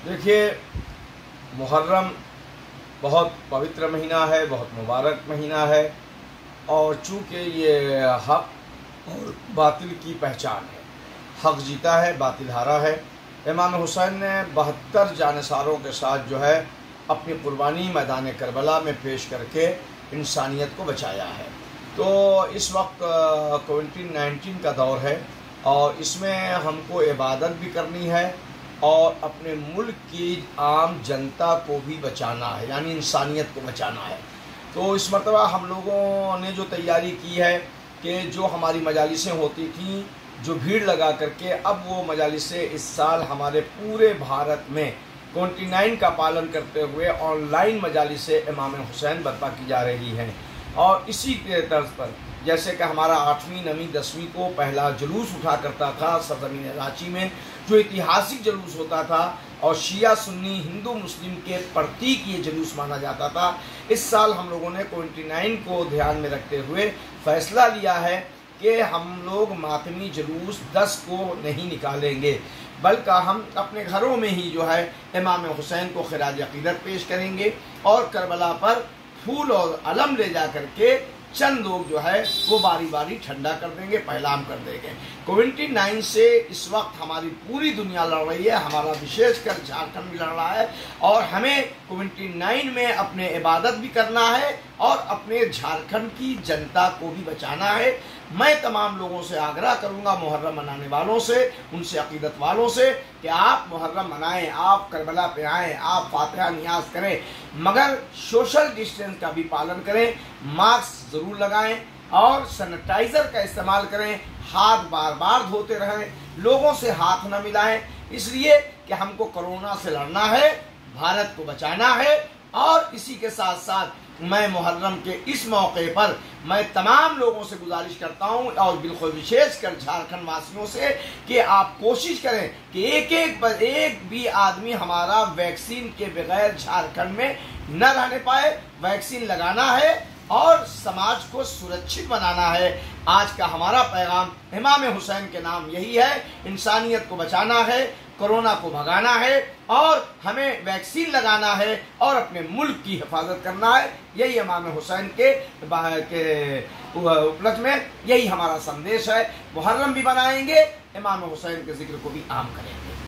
देखिए, मुहर्रम बहुत पवित्र महीना है, बहुत मुबारक महीना है और चूँकि ये हक़ और बातिल की पहचान है। हक़ जीता है, बातिल हारा है। इमाम हुसैन ने 72 जानिसारों के साथ जो है अपनी कुर्बानी मैदान करबला में पेश करके इंसानियत को बचाया है। तो इस वक्त कोविड-19 का दौर है और इसमें हमको इबादत भी करनी है और अपने मुल्क की आम जनता को भी बचाना है, यानी इंसानियत को बचाना है। तो इस मरतबा हम लोगों ने जो तैयारी की है कि जो हमारी मजालिसें होती थीं, जो भीड़ लगा करके, अब वो मजालिसें इस साल हमारे पूरे भारत में कोविड-19 का पालन करते हुए ऑनलाइन मजालिसें इमाम हुसैन बर्पा की जा रही हैं। और इसी के तर्ज पर जैसे कि हमारा 8वीं 9वीं 10वीं को पहला जुलूस उठा करता था सरज़मीन रांची में, जो ऐतिहासिक जुलूस होता था और शिया सुन्नी हिंदू मुस्लिम के प्रतीक ये जुलूस माना जाता था। इस साल हम लोगों ने कोविड-19 को ध्यान में रखते हुए फैसला लिया है कि हम लोग मातमी जुलूस 10 को नहीं निकालेंगे, बल्कि हम अपने घरों में ही जो है इमाम हुसैन को खिराज अक़ीदत पेश करेंगे और करबला पर फूल और अलम ले जा करके चंद लोग जो है वो बारी बारी ठंडा कर देंगे, पहलाम कर देंगे। कोविड-19 से इस वक्त हमारी पूरी दुनिया लड़ रही है, हमारा विशेषकर झारखंड भी लड़ रहा है और हमें कोविड-19 में अपने इबादत भी करना है और अपने झारखंड की जनता को भी बचाना है। मैं तमाम लोगों से आग्रह करूंगा, मुहर्रम मनाने वालों से, उनसे अक़ीदत वालों से, कि आप मुहर्रम मनाएं, आप करबला पे आएँ, आप फातिहा नियाज करें, मगर सोशल डिस्टेंस का भी पालन करें, मास्क ज़रूर लगाएं और सैनिटाइज़र का इस्तेमाल करें, हाथ बार बार धोते रहें, लोगों से हाथ न मिलाएं, इसलिए कि हमको कोरोना से लड़ना है, भारत को बचाना है। और इसी के साथ साथ मैं मुहर्रम के इस मौके पर मैं तमाम लोगों से गुजारिश करता हूं और बिल्कुल विशेषकर झारखंड वासियों से कि आप कोशिश करें कि एक भी आदमी हमारा वैक्सीन के बगैर झारखंड में न रहने पाए। वैक्सीन लगाना है और समाज को सुरक्षित बनाना है। आज का हमारा पैगाम इमाम हुसैन के नाम यही है, इंसानियत को बचाना है, कोरोना को भगाना है और हमें वैक्सीन लगाना है और अपने मुल्क की हिफाजत करना है। यही इमाम हुसैन के उपलक्ष्य में यही हमारा संदेश है। मुहर्रम भी मनाएंगे, इमाम हुसैन के जिक्र को भी आम करेंगे।